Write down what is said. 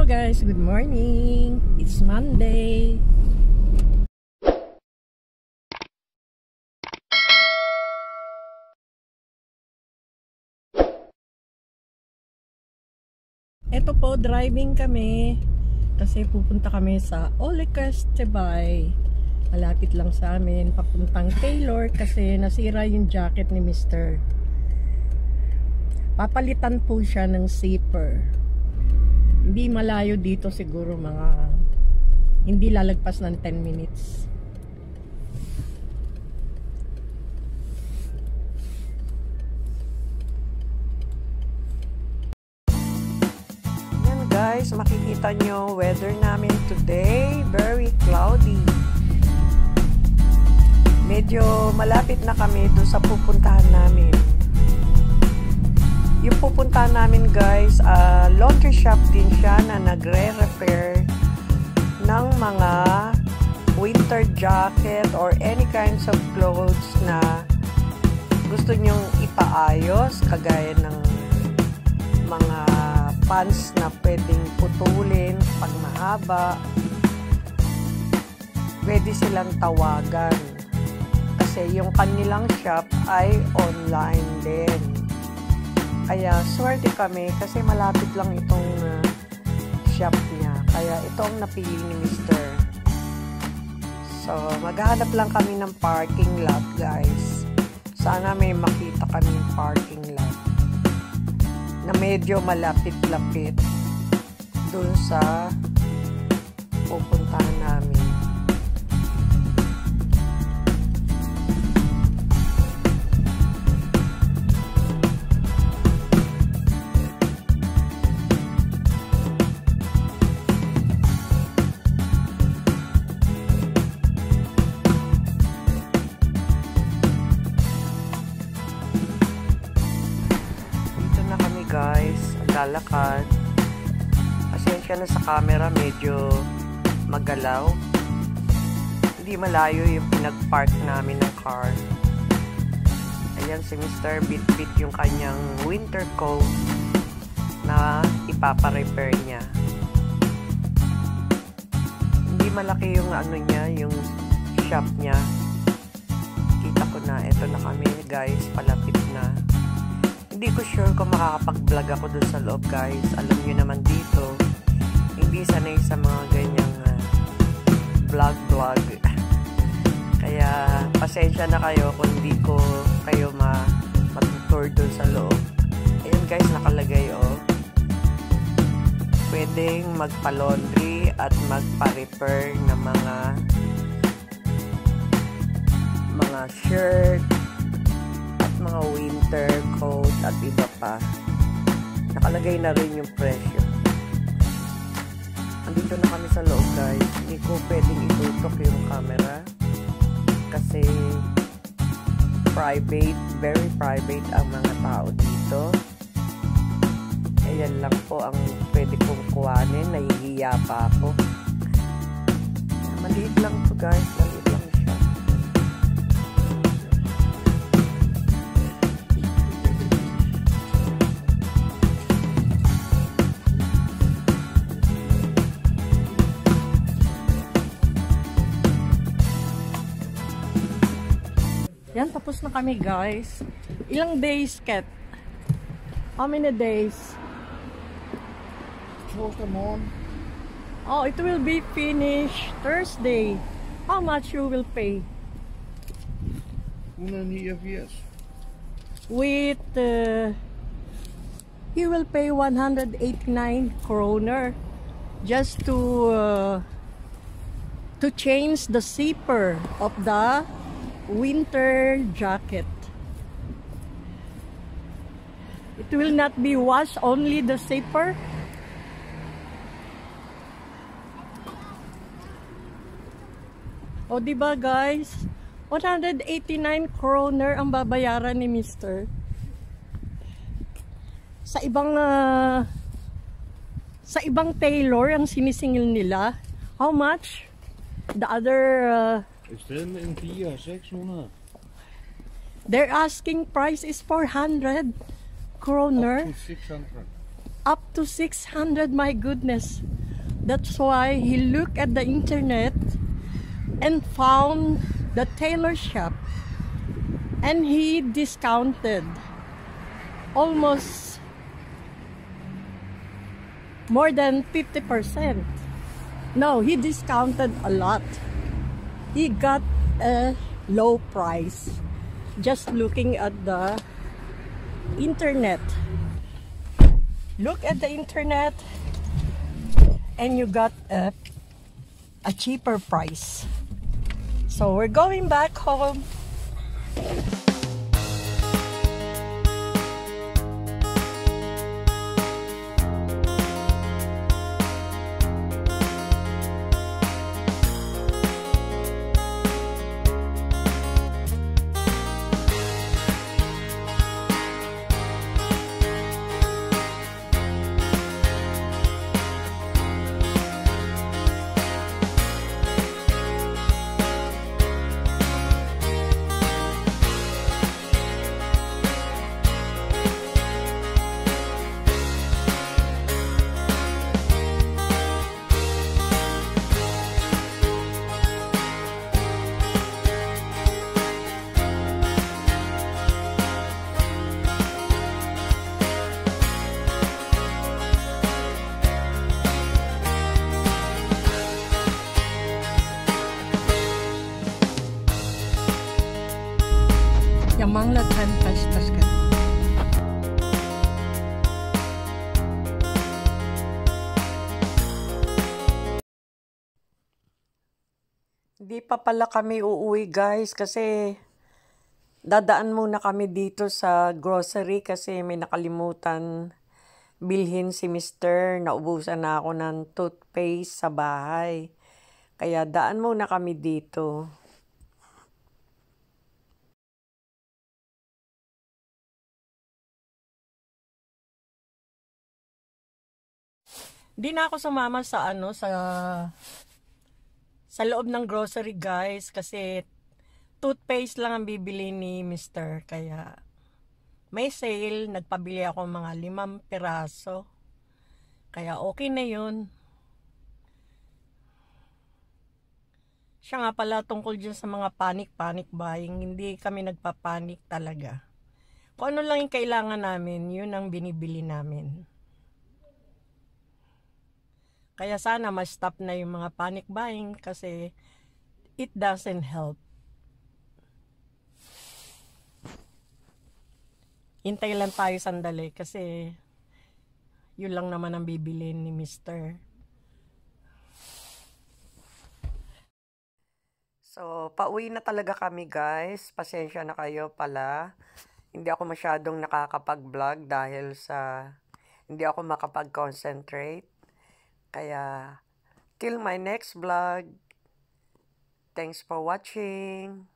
Hello guys, good morning. It's Monday. Ito po, driving kami kasi pupunta kami sa Festival. Malapit lang sa amin, papuntang Taylor kasi nasira yung jacket ni Mr. Papalitan po siya ng zipper. Hindi malayo dito, siguro mga hindi lalagpas ng 10 minutes. Yan guys, makikita nyo weather namin today, very cloudy. Medyo malapit na kami doon sa pupuntahan namin. Yung pupuntahan namin guys, laundry shop din siya na nagre-repair ng mga winter jacket or any kinds of clothes na gusto nyong ipaayos, kagaya ng mga pants na pwedeng putulin pag mahaba. Pwede silang tawagan kasi yung kanilang shop ay online din. Kaya swerte kami kasi malapit lang itong shop niya. Kaya ito ang napili ni Mr. So, maghahanap lang kami ng parking lot guys. Sana may makita kaming parking lot na medyo malapit-lapit dun sa pupuntahan namin. Guys, lalakad. Pasensya na sa camera, medyo magalaw. Hindi malayo yung pinag-park namin ng car. Ayan si Mr. Bit-bit yung kanyang winter coat na ipapa-repair niya. Hindi malaki yung ano niya, yung shop niya. Kita ko na, eto na kami guys, palapit na. Hindi ko sure kung makakapag-vlog ako dun sa loob guys. Alam nyo naman dito, hindi sanay sa mga ganyang vlog. Kaya pasensya na kayo kung hindi ko kayo matutour dun sa loob. Ayun guys, nakalagay oh. Pwedeng magpa-laundry at magpa-repair ng mga shirt, mga winter coat at iba pa. Nakalagay na rin yung presyo. Andito na kami sa loob guys. Hindi ko pwedeng itutok yung camera kasi private, very private ang mga tao dito. Ayan lang po ang pwede kong kuhanin. Nahihiya pa ako. Maliit lang po guys. Maliit lang siya. Yan, tapos na kami guys. Ilang days, Kat? How many days? Oh, it will be finished Thursday. How much you will pay? With, you will pay 189 kroner just to change the zipper of the winter jacket. It will not be washed, only the zipper. O diba guys, 189 kroner ang babayaran ni Mr. Sa ibang tailor ang sinisingil nila. How much? The other their asking price is 400 kroner. Up to 600. Up to 600, my goodness. That's why he looked at the internet and found the tailor shop, and he discounted almost more than 50%. No, he discounted a lot. He got a low price just looking at the internet. Look at the internet and you got a cheaper price. So we're going back home. Manglathan pas kan. Di pa pala kami uuwi guys kasi dadaan muna kami dito sa grocery kasi may nakalimutan bilhin si Mr. Naubusan na ako ng toothpaste sa bahay. Kaya daan muna kami dito. Di na ako sumama sa sa loob ng grocery guys kasi toothpaste lang ang bibili ni Mr. Kaya may sale, nagpabili ako mga 5 piraso. Kaya okay na yun. Siya nga pala tungkol dyan sa mga panic buying, hindi kami nagpapanik talaga. Kung ano lang yung kailangan namin, yun ang binibili namin. Kaya sana ma-stop na yung mga panic buying kasi it doesn't help. Hintay lang tayo sandali kasi yun lang naman ang bibilin ni Mr. So, pauwi na talaga kami guys. Pasensya na kayo pala. Hindi ako masyadong nakakapag-vlog dahil sa hindi ako makapag-concentrate. Kaya, till my next vlog. Thanks for watching.